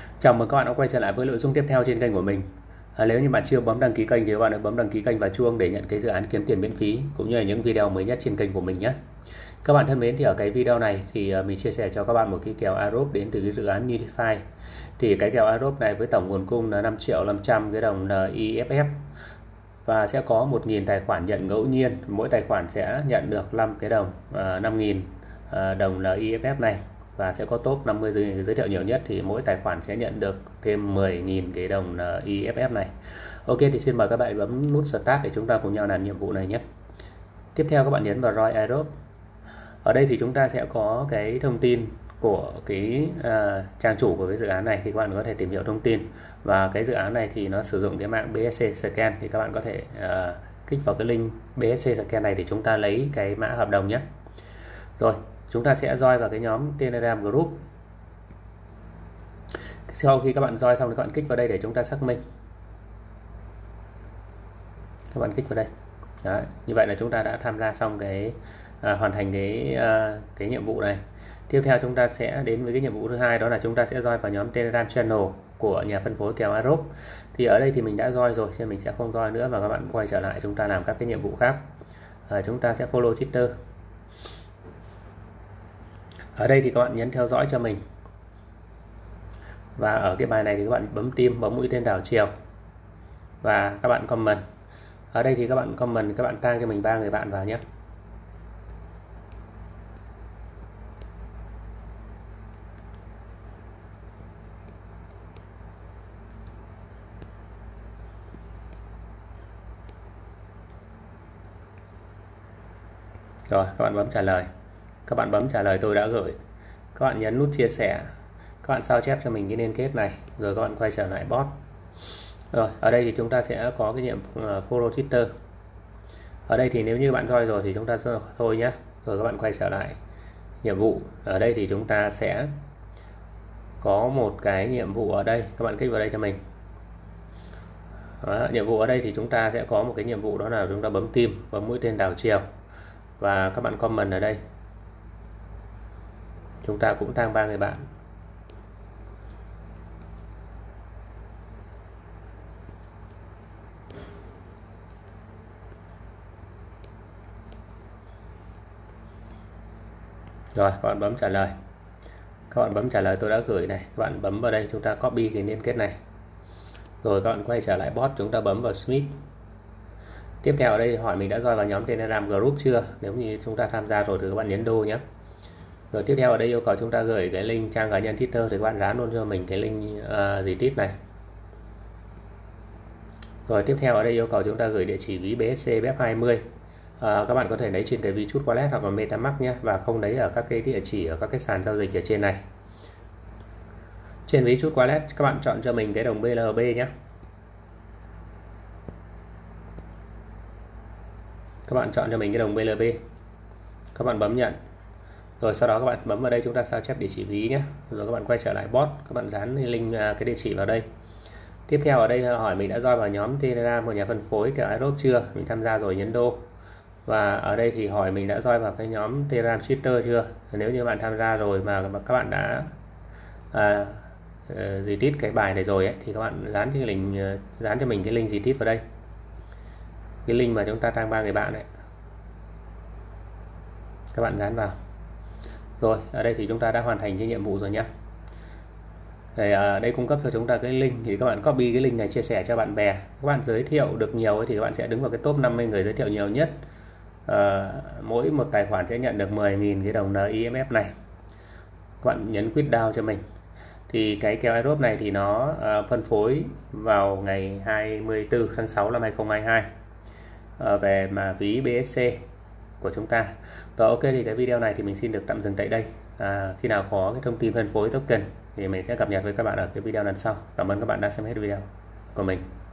Chào mừng các bạn đã quay trở lại với nội dung tiếp theo trên kênh của mình. Nếu như bạn chưa bấm đăng ký kênh thì các bạn hãy bấm đăng ký kênh và chuông để nhận cái dự án kiếm tiền miễn phí cũng như là những video mới nhất trên kênh của mình nhé. Các bạn thân mến, thì ở cái video này thì mình chia sẻ cho các bạn một cái kèo airdrop đến từ cái dự án Unify. Thì cái kèo airdrop này với tổng nguồn cung là 5.500.000 cái đồng IFF và sẽ có 1.000 tài khoản nhận ngẫu nhiên, mỗi tài khoản sẽ nhận được 5 cái đồng 5.000 đồng IFF này. Và sẽ có top 50 giới thiệu nhiều nhất thì mỗi tài khoản sẽ nhận được thêm 10.000 cái đồng IFF này. Ok, thì xin mời các bạn bấm nút Start để chúng ta cùng nhau làm nhiệm vụ này nhé. Tiếp theo các bạn nhấn vào Join Airdrop. Ở đây thì chúng ta sẽ có cái thông tin của cái trang chủ của cái dự án này, thì các bạn có thể tìm hiểu thông tin. Và cái dự án này thì nó sử dụng cái mạng BSC Scan, thì các bạn có thể kích vào cái link BSC Scan này để chúng ta lấy cái mã hợp đồng nhé. Rồi, chúng ta sẽ join vào cái nhóm Telegram Group. Sau khi các bạn join xong thì các bạn kích vào đây để chúng ta xác minh. Các bạn kích vào đây. Đấy, như vậy là chúng ta đã tham gia xong cái hoàn thành cái nhiệm vụ này. Tiếp theo chúng ta sẽ đến với cái nhiệm vụ thứ hai, đó là chúng ta sẽ join vào nhóm Telegram Channel của nhà phân phối kèo airdrop. Thì ở đây thì mình đã join rồi nên mình sẽ không join nữa, và các bạn quay trở lại chúng ta làm các cái nhiệm vụ khác. Chúng ta sẽ follow Twitter. Ở đây thì các bạn nhấn theo dõi cho mình. Và ở cái bài này thì các bạn bấm tim, bấm mũi tên đảo chiều. Và các bạn comment. Ở đây thì các bạn comment, các bạn tag cho mình 3 người bạn vào nhé. Rồi, các bạn bấm trả lời. Các bạn bấm trả lời tôi đã gửi. Các bạn nhấn nút chia sẻ. Các bạn sao chép cho mình cái liên kết này. Rồi các bạn quay trở lại bot. Rồi, ở đây thì chúng ta sẽ có cái nhiệm follow Twitter. Ở đây thì nếu như bạn join rồi thì chúng ta thôi nhé. Rồi các bạn quay trở lại nhiệm vụ. Ở đây thì chúng ta sẽ có một cái nhiệm vụ ở đây. Các bạn kích vào đây cho mình. Đó, nhiệm vụ ở đây thì chúng ta sẽ có một cái nhiệm vụ, đó là chúng ta bấm tim, bấm mũi tên đảo chiều. Và các bạn comment ở đây. Chúng ta cũng tag 3 người bạn. Rồi, các bạn bấm trả lời. Các bạn bấm trả lời tôi đã gửi này. Các bạn bấm vào đây, chúng ta copy cái liên kết này. Rồi các bạn quay trở lại bot, chúng ta bấm vào Smith. Tiếp theo ở đây hỏi mình đã join vào nhóm Telegram Group chưa. Nếu như chúng ta tham gia rồi thì các bạn nhấn đô nhé. Rồi tiếp theo ở đây yêu cầu chúng ta gửi cái link trang cá nhân Twitter, thì các bạn dán luôn cho mình cái link retweet này. Rồi tiếp theo ở đây yêu cầu chúng ta gửi địa chỉ ví BSC BF20. Các bạn có thể lấy trên cái ví Trust Wallet hoặc là MetaMask nhé, và không lấy ở các cái địa chỉ ở các cái sàn giao dịch ở trên này. Trên ví Trust Wallet các bạn chọn cho mình cái đồng BLB nhé. Các bạn chọn cho mình cái đồng BLB. Các bạn bấm nhận. Rồi sau đó các bạn bấm vào đây, chúng ta sao chép địa chỉ ví nhé. Rồi các bạn quay trở lại bot, các bạn dán link cái địa chỉ vào đây. Tiếp theo ở đây hỏi mình đã join vào nhóm Telegram của nhà phân phối kèo airdrop chưa. Mình tham gia rồi, nhấn đô. Và ở đây thì hỏi mình đã join vào cái nhóm Telegram Twitter chưa. Nếu như bạn tham gia rồi mà các bạn đã retweet cái bài này rồi ấy, thì các bạn dán cái link, dán cho mình cái link retweet vào đây. Cái link mà chúng ta tag 3 người bạn đấy. Các bạn dán vào. Rồi, ở đây thì chúng ta đã hoàn thành cái nhiệm vụ rồi nhé. Đây cung cấp cho chúng ta cái link, thì các bạn copy cái link này chia sẻ cho bạn bè. Các bạn giới thiệu được nhiều ấy, thì các bạn sẽ đứng vào cái top 50 người giới thiệu nhiều nhất. Mỗi một tài khoản sẽ nhận được 10.000 cái đồng IMF này. Các bạn nhấn quit down cho mình. Thì cái kèo airdrop này thì nó phân phối vào ngày 24 tháng 6 năm 2022 về mà ví BSC của chúng ta. Rồi, ok, thì cái video này thì mình xin được tạm dừng tại đây. Khi nào có cái thông tin phân phối token thì mình sẽ cập nhật với các bạn ở cái video lần sau. Cảm ơn các bạn đã xem hết video của mình.